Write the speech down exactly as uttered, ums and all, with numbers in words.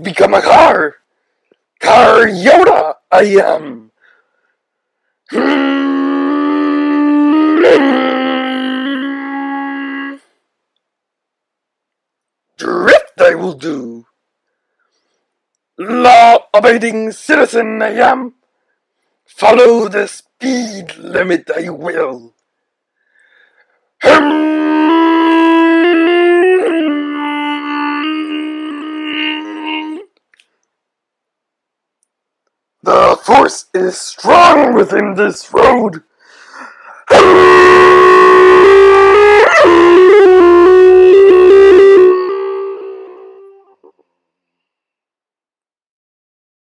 become a car. Car Yoda, I am. Drift I will do. Law-abiding citizen I am. Follow the speed limit I will. The force is strong within this road.